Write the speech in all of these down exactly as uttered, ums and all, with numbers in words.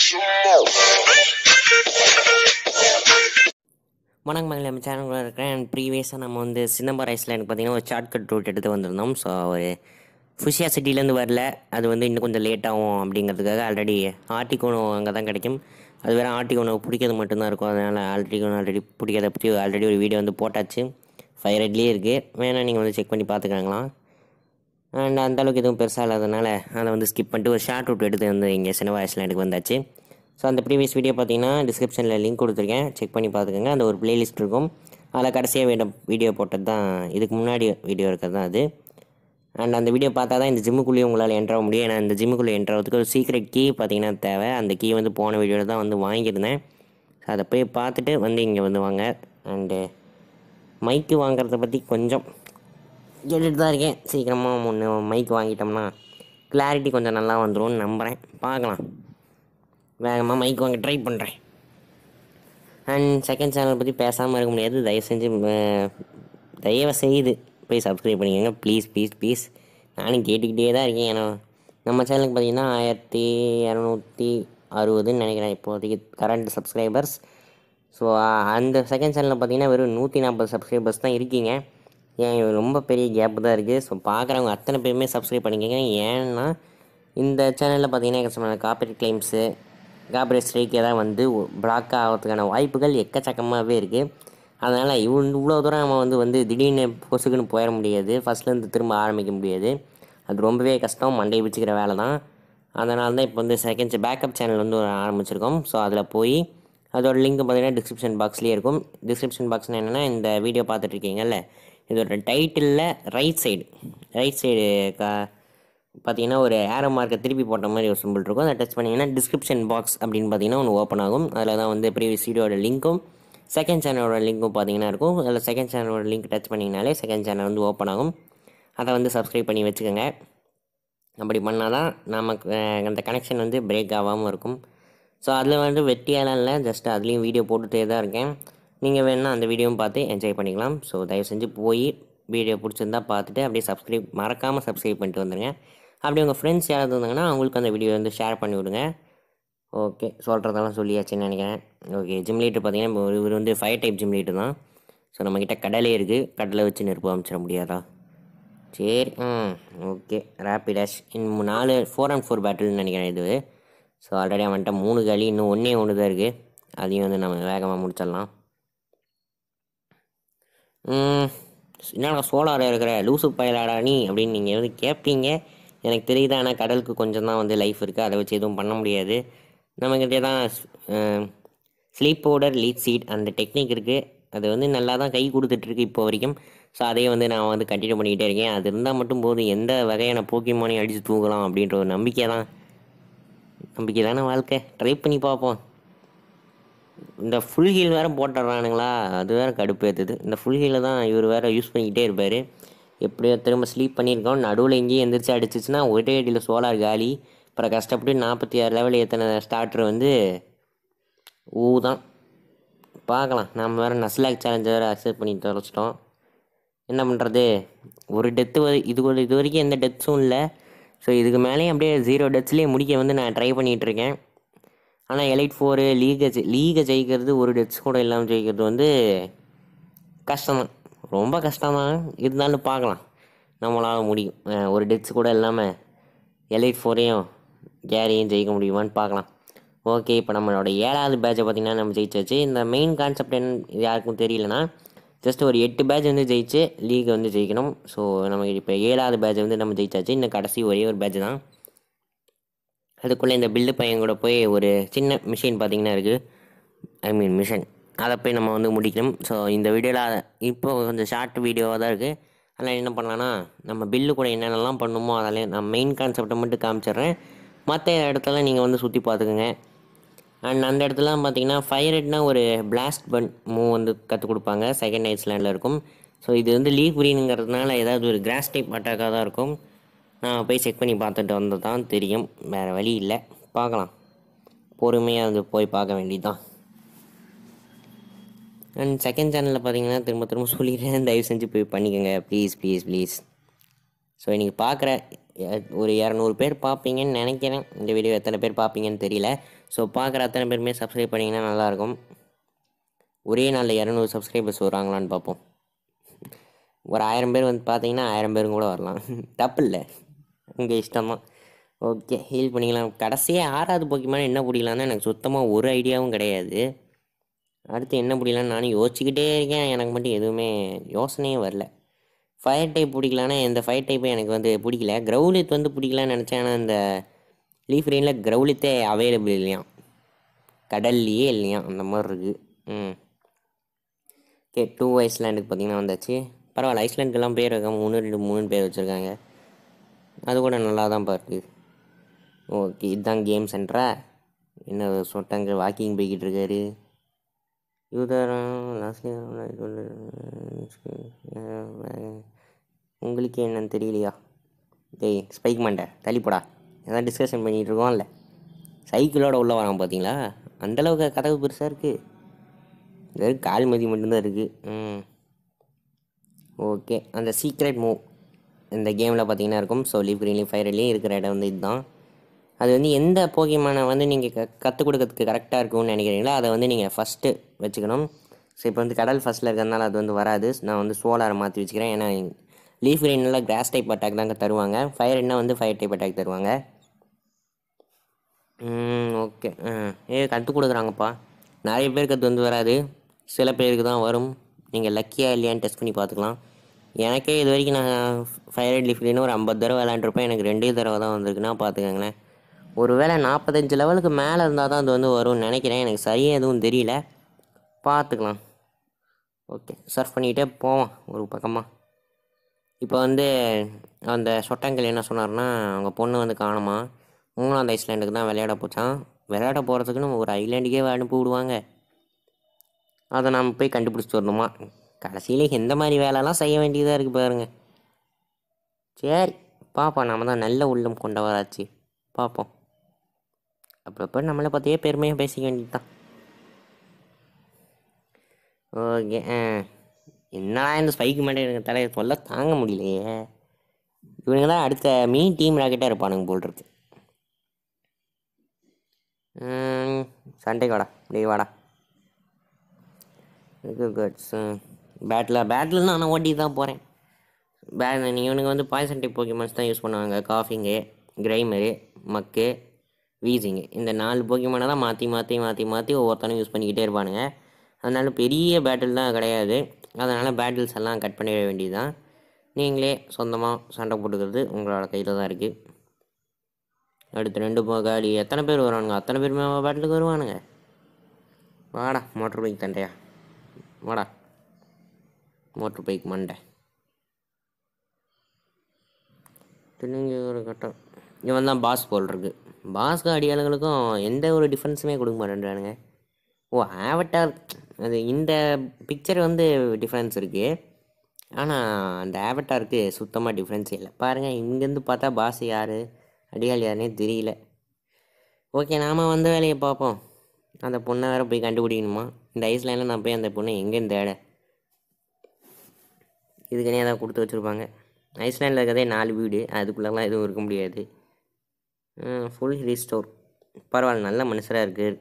வணக்கம் மகளே, நம்ம சேனலில் இருக்கிறேன். அண்ட் ப்ரீவியஸாக நம்ம வந்து சின்னம்பர் ஐஸ்லேண்ட் பார்த்தீங்கன்னா ஒரு ஷார்ட்கட் ரூட் எடுத்து வந்திருந்தோம். ஸோ ஒரு ஃபுஷியா சிட்டிலேருந்து வரல, அது வந்து இன்னும் கொஞ்சம் லேட் ஆகும் அப்படிங்கிறதுக்காக ஆல்ரெடி ஆர்டிகோனோ அங்கே தான் கிடைக்கும். அது வேறு ஆர்டிகோனோ பிடிக்கிறது மட்டும்தான் இருக்கும். அதனால் ஆர்டிகோனோ ஆல்ரெடி பிடிக்கிறத பற்றி ஆல்ரெடி ஒரு வீடியோ வந்து போட்டாச்சு. ஃபைவ் ரெட்லேயே இருக்குது, வேணால் நீங்கள் வந்து செக் பண்ணி பார்த்துக்காங்களாம். அண்ட் அந்தளவுக்கு எதுவும் பெருசாக இல்லாதனால அதை வந்து ஸ்கிப் பண்ணிட்டு ஒரு ஷார்ட் ரூட் எடுத்து வந்து இங்கே சின்னம்பர் ஐஸ்லேண்டுக்கு வந்தாச்சு. ஸோ அந்த ப்ரீவியஸ் வீடியோ பார்த்தீங்கன்னா டிஸ்கிரிப்ஷனில் லிங்க் கொடுத்துருக்கேன், செக் பண்ணி பார்த்துக்கோங்க. அந்த ஒரு பிளேலிஸ்ட் இருக்கும், அதில் கடைசியாக வீடியோ வீடியோ போட்டது தான், இதுக்கு முன்னாடி வீடியோ இருக்கிறது தான் அது. அண்ட் அந்த வீடியோ பார்த்தா தான் இந்த ஜிம்முக்குள்ளேயே உங்களால் என்ட்ரு ஆக முடியும். ஏன்னா இந்த ஜிம்முக்குள்ளே என்ட்ரு ஆகிறதுக்கு ஒரு சீக்ரெட் கீ பார்த்தீங்கன்னா தேவை. அந்த கீ வந்து போன வீடியோவில் தான் வந்து வாங்கியிருந்தேன். ஸோ அதை போய் பார்த்துட்டு வந்து இங்கே வந்து வாங்க. அண்டு மைக்கு வாங்குறத பற்றி கொஞ்சம் கேட்டுட்டு தான் இருக்கேன். சீக்கிரமாக ஒன்று மைக் வாங்கிட்டோம்னா கிளாரிட்டி கொஞ்சம் நல்லா வந்துடும் நம்புகிறேன். பார்க்கலாம், வேகமாக மைக் வாங்க ட்ரை பண்ணுறேன். அண்ட் செகண்ட் சேனல் பற்றி பேசாமல் இருக்க முடியாது. தயவு செஞ்சு தயவு செய்து போய் சப்ஸ்கிரைப் பண்ணிக்கோங்க ப்ளீஸ் ப்ளீஸ் ப்ளீஸ். நானும் கேட்டுக்கிட்டே தான் இருக்கேன். ஏன்னா நம்ம சேனலுக்கு பார்த்திங்கன்னா ஆயிரத்தி இரநூத்தி அறுபதுன்னு நினைக்கிறேன் இப்போதைக்கு கரண்ட் சப்ஸ்கிரைபர்ஸ். ஸோ அந்த செகண்ட் சேனலில் பார்த்திங்கன்னா வெறும் நூற்றி நாற்பது சப்ஸ்கிரைபர்ஸ் தான் இருக்கீங்க. ஏன் ரொம்ப பெரிய கேப்பு தான் இருக்குது. ஸோ பார்க்குறவங்க அத்தனை பேருமே சப்ஸ்கிரைப் பண்ணிக்கோங்க. ஏன்னா இந்த சேனலில் பார்த்திங்கன்னா காப்பிரைட் கிளைம்ஸு காப்பிரைட் ஸ்ட்ரைக் ஏதாவது வந்து பிளாக் ஆகிறதுக்கான வாய்ப்புகள் எக்கச்சக்கமாகவே இருக்குது. அதனால் இவ்வளோ இவ்வளோ தூரம் நம்ம வந்து வந்து திடீர்னு பொசுக்குன்னு போயிட முடியாது, ஃபஸ்ட்லேருந்து திரும்ப ஆரம்பிக்க முடியாது. அது ரொம்பவே கஷ்டம், மண்டையை பிடிச்சிக்கிற வேலை தான். அதனால தான் இப்போ வந்து செகண்ட் பேக்கப் சேனல் வந்து ஒரு ஆரம்பிச்சிருக்கோம். ஸோ அதில் போய் அதோட லிங்க் பார்த்திங்கன்னா டிஸ்கிரிப்ஷன் பாக்ஸ்லேயே இருக்கும். டிஸ்கிரிப்ஷன் பாக்ஸ்னால் என்னென்னா, இந்த வீடியோ பார்த்துட்ருக்கீங்கல்ல, இதோட டைட்டிலில் ரைட் சைடு ரைட் சைடு கா பார்த்தீங்கன்னா ஒரு ஏரோ மார்க்கை திருப்பி போட்ட மாதிரி ஒரு சிம்பிள் இருக்கும். அதை டச் பண்ணிங்கன்னா டிஸ்கிரிப்ஷன் பாக்ஸ் அப்படின்னு பார்த்தீங்கன்னா ஒன்று ஓப்பன் ஆகும். அதில் தான் வந்து ப்ரீவியஸ் வீடியோட லிங்க்கும் செகண்ட் சேனலோட லிங்க்கும் பார்த்தீங்கன்னா இருக்கும். அதில் செகண்ட் சேனலோட லிங்க் டச் பண்ணிங்கனாலே செகண்ட் சேனல் வந்து ஓப்பன் ஆகும். அதை வந்து சப்ஸ்கிரைப் பண்ணி வச்சுக்கோங்க. அப்படி பண்ணால் தான் நமக்கு அந்த கனெக்ஷன் வந்து பிரேக் ஆகாமல் இருக்கும். ஸோ அதில் வந்து வெட்டியாலாம் இல்லை, ஜஸ்ட் அதுலேயும் வீடியோ போட்டுகிட்டே தான் இருக்கேன். நீங்கள் வேணுன்னா அந்த வீடியோவும் பார்த்து என்ஜாய் பண்ணிக்கலாம். ஸோ தயவு செஞ்சு போய் வீடியோ பிடிச்சிருந்தா பார்த்துட்டு அப்படியே சப்ஸ்கிரைப் மறக்காமல் சப்ஸ்கிரைப் பண்ணிட்டு வந்துடுங்க. அப்படி உங்கள் ஃப்ரெண்ட்ஸ் யாராவது இருந்தாங்கன்னா அவங்களுக்கு அந்த வீடியோ வந்து ஷேர் பண்ணி விடுங்க. ஓகே, சொல்கிறதெல்லாம் சொல்லியாச்சுன்னு நினைக்கிறேன். ஓகே, ஜிம் லீட்டர் பார்த்தீங்கன்னா இவர் வந்து ஃபைவ் டைப் ஜிம் லீட்டர் தான். ஸோ நம்மக்கிட்ட கடலே இருக்குது, கடலை வச்சு நெருப்பு அமைச்சிட முடியாதா? சரி, ம் ஓகே. ரேப்பிடாஷ் இன்னும் நாலு ஃபோர் அண்ட் ஃபோர் பேட்டில்னு நினைக்கிறேன் இது. ஸோ ஆல்ரெடி அவன்கிட்ட மூணு காலி, இன்னும் ஒன்றே ஒன்று தான் இருக்குது. அதையும் வந்து நம்ம வேகமாக முடிச்சிடலாம். என்னடா சோலார் இருக்கிற லூசு பயலாடா நீ அப்படின்னு நீங்கள் வந்து கேட்பீங்க, எனக்கு தெரியுது. ஆனால் கடலுக்கு கொஞ்சம் தான் வந்து லைஃப் இருக்குது, அதை வச்சு எதுவும் பண்ண முடியாது. நம்மக்கிட்டே தான் ஸ்லீப் பவுடர் லீட் சீட் அந்த டெக்னிக் இருக்குது. அது வந்து நல்லா தான் கை கொடுத்துட்ருக்கு இப்போ வரைக்கும். ஸோ அதையே வந்து நான் வந்து கண்டினியூ பண்ணிக்கிட்டே இருக்கேன். அது இருந்தால் மட்டும் போதும், எந்த வகையான போக்கிமானையும் அடித்து தூங்கலாம் அப்படின்ற ஒரு நம்பிக்கை தான் நம்பிக்கை தானே வாழ்க்கை. ட்ரை பண்ணி பார்ப்போம். இந்த ஃபுல் ஹீல் வேறு போட்டுடுறானுங்களா, அது வேறு கடுப்பு ஏற்றுது. இந்த ஃபுல் ஹீலை தான் இவர் வேறு யூஸ் பண்ணிக்கிட்டே இருப்பார். எப்படியோ திரும்ப ஸ்லீப் பண்ணியிருக்கோம், நடுவில் எங்கேயும் எந்திரிச்சு அடிச்சிச்சுன்னா ஒரே அடியில் சோலார் காலி. அப்புறம் கஷ்டப்பட்டு நாற்பத்தி ஆறு லெவல் ஏற்றின ஸ்டார்டர் வந்து ஊ தான். பார்க்கலாம், நம்ம வேறு நஸ்லாக் சேலஞ்சை வேறு அக்செப்ட் பண்ணி தொலைச்சிட்டோம். என்ன பண்ணுறது, ஒரு டெத்து இது ஒரு இது வரைக்கும் எந்த டெத்ஸும் இல்லை. ஸோ இதுக்கு மேலேயும் அப்படியே ஜீரோ டெத்ஸ்லேயே முடிக்க வந்து நான் ட்ரை பண்ணிகிட்ருக்கேன். ஆனால் எலைட் ஃபோரு லீகை லீகை ஜெயிக்கிறது ஒரு டெத்ஸ் கூட இல்லாமல் ஜெயிக்கிறது வந்து கஷ்டம்தான், ரொம்ப கஷ்டம்தான். இருந்தாலும் பார்க்கலாம், நம்மளால் முடியும். ஒரு டெத்ஸ் கூட இல்லாமல் எலைட் ஃபோரையும் கேரியும் ஜெயிக்க முடியுமான்னு பார்க்கலாம். ஓகே, இப்போ நம்மளோட ஏழாவது பேட்சை பார்த்திங்கன்னா நம்ம ஜெயிச்சாச்சு. இந்த மெயின் கான்செப்ட் என்ன யாருக்கும் தெரியலனா, ஜஸ்ட் ஒரு எட்டு பேட்ச் வந்து ஜெயிச்சு லீகை வந்து ஜெயிக்கணும். ஸோ நமக்கு இப்போ ஏழாவது பேட்சை வந்து நம்ம ஜெயிச்சாச்சு. இன்னும் கடைசி ஒரே ஒரு பேட்ச் தான். அதுக்குள்ளே இந்த பில்டு பையன் கூட போய் ஒரு சின்ன மிஷின் பார்த்திங்கன்னா இருக்குது, ஐ மீன் மிஷன், அதை போய் நம்ம வந்து முடிக்கணும். ஸோ இந்த வீடியோவில் இப்போ கொஞ்சம் ஷார்ட் வீடியோவாக தான் இருக்குது. அதனால் என்ன பண்ணலான்னா, நம்ம பில்லு கூட என்னென்னலாம் பண்ணுமோ அதெல்லாம் நான் மெயின் கான்செப்டை மட்டும் காமிச்சிட்றேன். மற்ற இடத்துல நீங்கள் வந்து சுற்றி பார்த்துக்குங்க. அண்ட் அந்த இடத்துலாம் பார்த்தீங்கன்னா ஃபயர் ரெட்னா ஒரு பிளாஸ்ட் பன் மூவ் வந்து கற்றுக் கொடுப்பாங்க, செகண்ட் ஐஸ்லேண்டில் இருக்கும். ஸோ இது வந்து லீஃப் க்ரீனுங்கிறதுனால ஏதாவது ஒரு கிராஸ் டைப் அட்டாக்காக தான் இருக்கும். நான் போய் செக் பண்ணி பார்த்துட்டு வந்தது தான் தெரியும், வேறு வழி இல்லை. பார்க்கலாம், பொறுமையாக வந்து போய் பார்க்க வேண்டியது தான். அண்ட் செகண்ட் சேனலில் பார்த்தீங்கன்னா திரும்ப திரும்ப சொல்லிடுறேன், தயவு செஞ்சு போய் பண்ணிக்கோங்க ப்ளீஸ் ப்ளீஸ் ப்ளீஸ். ஸோ இன்றைக்கி பார்க்குற ஒரு இரநூறு பேர் பார்ப்பீங்கன்னு நினைக்கிறேன். இந்த வீடியோ எத்தனை பேர் பார்ப்பீங்கன்னு தெரியல. ஸோ பார்க்குற அத்தனை பேருமே சப்ஸ்கிரைப் பண்ணிங்கன்னா நல்லாயிருக்கும். ஒரே நாளில் இரநூறு சப்ஸ்கிரைபர்ஸ் வராங்களான்னு பார்ப்போம். ஒரு ஆயிரம் பேர் வந்து பார்த்தீங்கன்னா ஆயிரம் பேரும் கூட வரலாம். தப்பு இல்லை, உங்கள் இஷ்டம் தான். ஓகே, ஹீல் பண்ணிக்கலாம். கடைசியாக ஆறாவது போக்கியமான என்ன பிடிக்கலான்னு எனக்கு சுத்தமாக ஒரு ஐடியாவும் கிடையாது. அடுத்து என்ன பிடிக்கலான்னு நானும் யோசிச்சுக்கிட்டே இருக்கேன். எனக்கு மட்டும் எதுவுமே யோசனையே வரல. ஃபயர் டைப் பிடிக்கலான்னா இந்த ஃபயர் டைப்பை எனக்கு வந்து பிடிக்கல. கிரவுலித் வந்து பிடிக்கலான்னு நினச்சேன். ஆனால் இந்த லீஃப் கிரீனில் கிரவுலித்தே அவைலபிள் இல்லையா, கடல்லையே இல்லையா, அந்த மாதிரி இருக்குது. ம் ஓகே, டூ ஐஸ்லாண்டுக்கு பார்த்தீங்கன்னா வந்தாச்சு. பரவாயில்ல, ஐஸ்லாண்டுக்கெல்லாம் பேர் வைக்காம மூணு ரெண்டு மூணு பேர் வச்சுருக்காங்க. அது கூட நல்லா தான் பார்க்குது. ஓகே, இதுதான் கேம் சென்டரா? என்ன சொட்டாங்க வாக்கிங் போய்கிட்டு இருக்காரு. உங்களுக்கு என்னன்னு தெரியலையா? டேய் ஸ்பைக் மண்டை தள்ளிப்போடா, எதாவது டிஸ்கஷன் பண்ணிகிட்டு இருக்கோம்ல. சைக்கிளோட உள்ளே வரான் பார்த்தீங்களா? அந்தளவுக்கு கதவு பெருசாக இருக்குது. வெறும் கால் மதி மட்டும்தான் இருக்குது. ம் ஓகே, அந்த சீக்ரெட் மூவ் இந்த கேமில் பார்த்தீங்கன்னா இருக்கும். ஸோ லீஃப் கிரீன்லேயும் ஃபயர்லேயும் இருக்கிற இடம் வந்து இதுதான். அது வந்து எந்த போக்கியமான வந்து நீங்கள் க கற்றுக் கொடுக்கறதுக்கு கரெக்டாக இருக்கும்னு நினைக்கிறீங்களோ அதை வந்து நீங்கள் ஃபஸ்ட்டு வச்சுக்கணும். ஸோ இப்போ வந்து கடல் ஃபஸ்ட்டில் இருக்கிறதுனால அது வந்து வராது. நான் வந்து சோலாரை மாற்றி வச்சுக்கிறேன். ஏன்னா லீஃப் கிரீனில் கிராஸ் டைப் அட்டாக் தாங்க தருவாங்க. ஃபயர் என்ன வந்து ஃபயர் டைப் அட்டாக் தருவாங்க. ஓகே, ஏ கற்றுக் கொடுக்குறாங்கப்பா. நிறைய பேருக்கு அது வந்து வராது, சில பேருக்கு தான் வரும். நீங்கள் லக்கியாக இல்லையான்னு டெஸ்ட் பண்ணி பார்த்துக்கலாம். எனக்கே இது வரைக்கும் நான் ஃபயர் லீஃப் கிரீன் ஒரு ஐம்பது தடவை விளாண்டுருப்பேன். எனக்கு ரெண்டே தடவை தான் வந்திருக்குன்னா பார்த்துக்கங்களேன். ஒரு வேளை நாற்பத்தஞ்சு லெவலுக்கு மேலே இருந்தால் தான் அது வந்து வரும்னு நினைக்கிறேன். எனக்கு சரியாக எதுவும் தெரியல, பார்த்துக்கலாம். ஓகே, சர்ஃப் பண்ணிக்கிட்டே போவோம் ஒரு பக்கமாக. இப்போ வந்து அந்த சொட்டாங்கல் என்ன சொன்னார்னா, அவங்க பொண்ணு வந்து காணுமா, மூணாவது ஐஸ்லாண்டுக்கு தான் விளையாட போச்சான். விளையாட போகிறதுக்குன்னு ஒரு ஐலாண்டுக்கே அனுப்பி விடுவாங்க. அதை நாம் போய் கண்டுபிடிச்சிட்டு வரணுமா. கடைசியில் எந்த மாதிரி வேலைலாம் செய்ய வேண்டியதாக இருக்குது பாருங்க. சரி பார்ப்போம், நம்ம தான் நல்ல உள்ளம் கொண்டவராச்சு, பார்ப்போம். அப்பப்போ நம்மளை பற்றியே பெருமையாக பேசிக்க வேண்டியது தான். ஓகே, ஆ என்னடா இந்த ஸ்பைக்கு மட்டும் எனக்கு தலையை சொல்ல தாங்க முடியலையே. இவனுங்க தான் அடுத்த மீன் டீம் ராக்கெட்டாக இருப்பானுங்க போல் இருக்கு. சண்டைக்கு வாடா, டே வாடா. குட்ஸ் பேட்டில் பேட்டில்னா நான் ஓட்டி தான் போகிறேன். பேட் இவனுங்க வந்து பாய்சன் டைப் போக்கிமான்ஸ் தான் யூஸ் பண்ணுவாங்க. காஃபிங்கு, கிரைமரு, மக்கு, வீசிங்கு, இந்த நாலு போக்கிமானை தான் மாற்றி மாற்றி மாற்றி மாற்றி ஒவ்வொருத்தனும் யூஸ் பண்ணிக்கிட்டே இருப்பானுங்க. அதனால பெரிய பேட்டில் தான் கிடையாது. அதனால் பேட்டில்ஸ் எல்லாம் கட் பண்ணிட வேண்டியது தான். நீங்களே சொந்தமாக சண்டை போட்டுக்கிறது உங்களோட கையில் தான் இருக்குது. அடுத்து ரெண்டு போகாடி எத்தனை பேர் வருவானுங்க, அத்தனை பேருமே பேட்டிலுக்கு வருவானுங்க. வாடா மோட்டர் பைக் தண்டையா, வாடா மோட்டர் பைக் மண்டை. திரும்பி ஒரு கட்டம். இவன் தான் பாஸ் போல் இருக்கு. பாஸ்க்கு அடியாளுங்களுக்கும் எந்த ஒரு டிஃப்ரென்ஸுமே கொடுக்க மாட்டேன்றானுங்க. ஓ ஆவட்டார், அது இந்த பிக்சர் வந்து டிஃப்ரென்ஸ் இருக்குது. ஆனால் அந்த ஆவட்டாருக்கு சுத்தமாக டிஃப்ரென்ஸே இல்லை. பாருங்கள், இங்கேருந்து பார்த்தா பாஸ் யார் அடியாள் யாருன்னே தெரியல. ஓகே, நாம் வந்த வேலையை பார்ப்போம். அந்த பொண்ணை வேறு போய் கண்டுபிடிக்கணுமா. இந்த ஐஸ்லாண்டில் நான் போய் அந்த பொண்ணை எங்கேன்னு தேட, இதுக்குன்னே ஏதாவது கொடுத்து வச்சுருப்பாங்க. ஐஸ்லாண்டில் இருக்கிறதே நாலு வீடு, அதுக்குள்ளெல்லாம் எதுவும் இருக்க முடியாது. ஃபுல் ரீஸ்டோர், பரவாயில்ல, நல்ல மனுஷராக இருக்குது.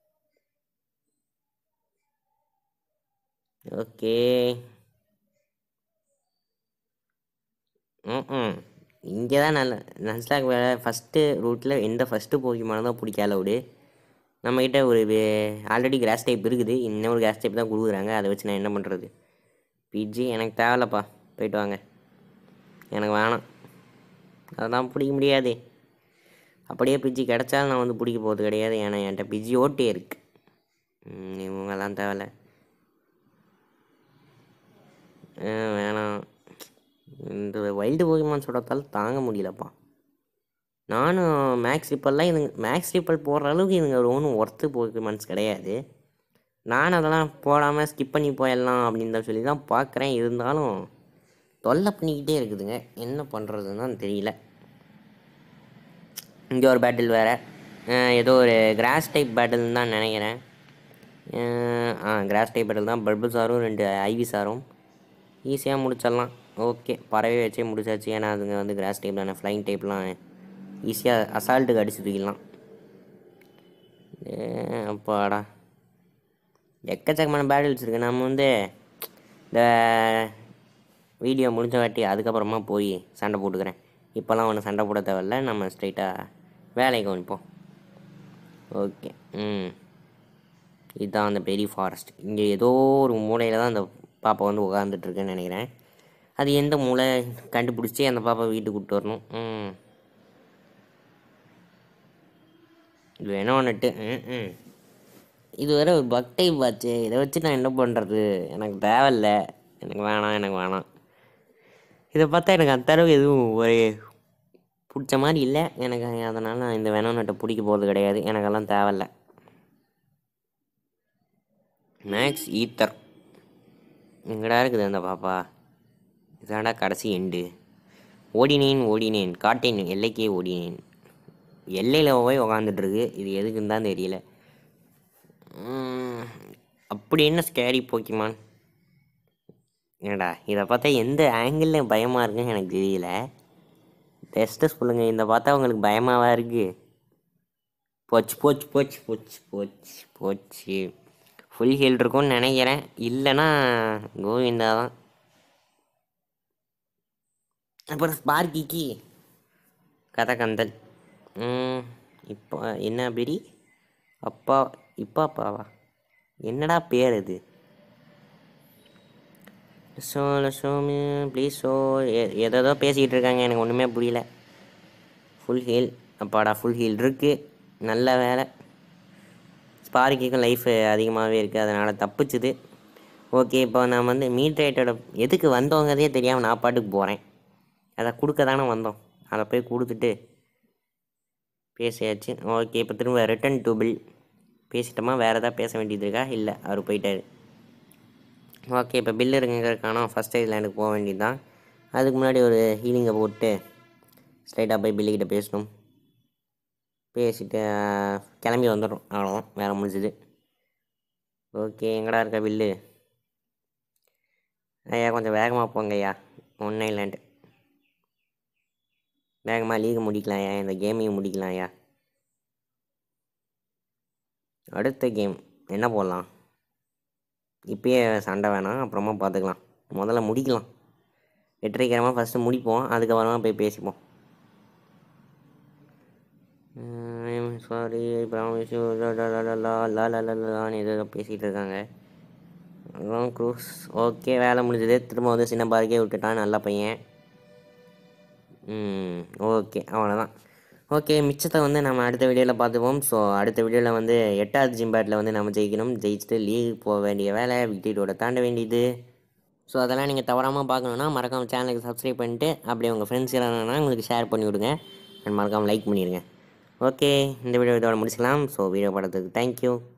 ஓகே, ம் இங்கே தான் நல்ல நஸ்லாக் வேலை. ஃபஸ்ட்டு ரூட்டில் எந்த ஃபஸ்ட்டு போக்கிமானம் தான் பிடிக்க அலவுடு. நம்மக்கிட்ட ஒரு ஆல்ரெடி கிராஸ் டைப் இருக்குது, இன்னொரு கிராஸ் டைப் தான் கொடுக்குறாங்க. அதை வச்சு நான் என்ன பண்ணுறது. பிஜி எனக்கு தேவையில்லப்பா, போயிட்டு வாங்க, எனக்கு வேணாம், அதெல்லாம் பிடிக்க முடியாது. அப்படியே பிஜி கிடச்சாலும் நான் வந்து பிடிக்க போகிறது கிடையாது. ஏன்னா என்கிட்ட பிஜி ஓட்டே இருக்குது. இவங்கெல்லாம் தேவையில்ல, வேணாம். இந்த வைல்டு போக்கிமான் சொல்கிறதால தாங்க முடியலப்பா. நானும் மேக்ஸ் ரிப்பல்லாம் இதுங்க மேக்ஸ் ரிப்பல் போடுற அளவுக்கு இதுங்க ஒன்றும் ஒர்த்து போக்கிமான்ஸ் கிடையாது. நான் அதெல்லாம் போடாமல் ஸ்கிப் பண்ணி போயிடலாம் அப்படின்னு தான் சொல்லி தான் பார்க்குறேன். இருந்தாலும் தொல்லை பண்ணிக்கிட்டே இருக்குதுங்க, என்ன பண்ணுறதுன்னு தான் தெரியல. இங்கே ஒரு பேட்டில் வேறு, ஏதோ ஒரு கிராஸ் டைப் பேட்டில்னு தான் நினைக்கிறேன். ஆ கிராஸ் டைப் பேட்டில் தான். பல்பு சாரும் ரெண்டு ஐவி சாரும் ஈஸியாக முடிச்சிடலாம். ஓகே, பறவை வச்சே முடிச்சாச்சு. ஏன்னா அதுங்க வந்து கிராஸ் டைப் தானே, ஃப்ளைங் டைப்லாம் ஈஸியாக அசால்ட்டுக்கு அடிச்சு தூக்கிடலாம். அப்பாடா எக்கச்சக்கமான பேட்டில்ஸ் இருக்குது. நம்ம வந்து இந்த வீடியோ முடிஞ்ச வாட்டி அதுக்கப்புறமா போய் சண்டை போட்டுக்கிறேன். இப்போல்லாம் ஒன்றும் சண்டை போட தேவையில்ல, நம்ம ஸ்ட்ரைட்டாக வேலைக்கு கவனிப்போம். ஓகே. ம் இதுதான் அந்த பெரிய ஃபாரஸ்ட். இங்கே ஏதோ ஒரு மூலையில் தான் அந்த பாப்பா வந்து உட்காந்துட்ருக்குன்னு நினைக்கிறேன். அது எந்த மூளை கண்டுபிடிச்சி அந்த பாப்பா வீட்டுக்கு கூப்பிட்டு வரணும். ம் இது வேணும் ஒன்றுட்டு. ம் ம் இது வேறு ஒரு பக் டைப் ஆச்சு. இதை வச்சு நான் என்ன பண்ணுறது? எனக்கு தேவையில்ல, எனக்கு வேணாம், எனக்கு வேணாம். இதை பார்த்தா எனக்கு அந்த அளவுக்கு எதுவும் ஒரு பிடிச்ச மாதிரி இல்லை எனக்கு. அதனால் நான் இந்த வேணும் நட்டை பிடிக்க போகிறது கிடையாது. எனக்கெல்லாம் தேவையில்ல. மேக்ஸ் ஈத்தர் எங்கடா இருக்குது அந்த பாப்பா? இதாண்டா கடைசி எண்டு. ஓடினேன் ஓடினேன் காட்டேன் எல்லைக்கே ஓடினேன். எல்லையில் போய் உக்காந்துட்ருக்கு. இது எதுக்குன்னு தான் தெரியல. அப்படி என்ன ஸ்கேரி போக்கிமான்? ஏடா இதை பார்த்தா எந்த ஆங்கிளில் பயமாக இருக்குன்னு எனக்கு தெரியல. டெஸ்ட்டை சொல்லுங்கள். இந்த பார்த்தா உங்களுக்கு பயமாவா இருக்குது? போச்சு போச்சு போச்சு போச்சு போச்சு போச்சு. ஃபுல் ஹீல் இருக்கும்னு நினைக்கிறேன். இல்லைன்னா கோவிந்தா தான். அப்புறம் ஸ்பார்க்கிக்கு கதை கந்தல். இப்போ என்ன பெரி அப்பா இப்போ அப்பாவா? என்னடா பேர் இது? ஸோ ஷோமி ப்ளீஸ் ஷோ ஏதோ பேசிக்கிட்டு இருக்காங்க, எனக்கு ஒன்றுமே புரியல. Full heel. அப்பாடா ஃபுல் ஹீல் இருக்குது. நல்ல வேலை. ஸ்பார்க்கிக்கும் லைஃப் அதிகமாகவே இருக்குது, அதனால் தப்பிச்சுது. ஓகே. இப்போ நான் வந்து மீட் ரேட்டோட எதுக்கு வந்தோங்கிறதே தெரியாமல் நான் பாட்டுக்கு போகிறேன். அதை கொடுக்க தானே வந்தோம். அதை போய் கொடுத்துட்டு பேசியாச்சு. ஓகே. இப்போ திரும்ப ரிட்டன் டு பில் பேசிட்டோமா? வேறு எதாவது பேச வேண்டியது இருக்கா? இல்லை, அவர் போயிட்டார். ஓகே. இப்போ பில்லு இருக்குங்க காணோம். ஃபஸ்ட் ஏஜ் லேண்டுக்கு போக வேண்டியது தான். அதுக்கு முன்னாடி ஒரு ஹீலிங்கை போட்டு ஸ்ட்ரைட்டாக போய் பில்லுக்கிட்ட பேசணும். பேசிட்டு கிளம்பி வந்துடும். அவ்வளோதான், வேறு முடிஞ்சுது. ஓகே. எங்கடா இருக்க பில்லு? ஐயா கொஞ்சம் வேகமாக போங்க ஐயா. ஒன்றே இல்லைன்ட்டு வேகமாக லீக் முடிக்கலாம் ஐயா. இந்த கேமையும் முடிக்கலாம் ஐயா. அடுத்த கேம் என்ன போடலாம்? இப்போயே சண்டை வேணாம், அப்புறமா பார்த்துக்கலாம். முதல்ல முடிக்கலாம். வெற்றிகரமாக ஃபஸ்ட்டு முடிப்போம், அதுக்கப்புறமா போய் பேசிப்போம். சாரி லான்னு ஏதோ பேசிகிட்டு இருக்காங்க. அதான் க்ரூஸ். ஓகே. வேலை முடிஞ்சது. திரும்ப வந்து சின்னபாருக்கே விட்டுட்டான். நல்ல பையன். ம் ஓகே. அவ்வளோதான். ஓகே. மிச்சத்தை வந்து நம்ம அடுத்த வீடியோவில் பார்த்துப்போம். ஸோ அடுத்த வீடியோவில் வந்து எட்டாவது ஜிம்பேட்டில் வந்து நம்ம ஜெயிக்கணும். ஜெயிச்சுட்டு லீக் போக வேண்டிய வேலை, விக்டரியோட தாண்ட வேண்டியது. ஸோ அதெல்லாம் நீங்கள் தவறாமல் பார்க்கணுன்னா மறக்காமல் சேனலுக்கு சப்ஸ்கிரைப் பண்ணிட்டு அப்படியே உங்கள் ஃப்ரெண்ட்ஸ் யாரானா உங்களுக்கு ஷேர் பண்ணி விடுங்க. அண்ட் மறக்காமல் லைக் பண்ணிடுங்க. ஓகே. இந்த வீடியோ இதோட முடிச்சுக்கலாம். ஸோ வீடியோ படத்துக்கு தேங்க்யூ.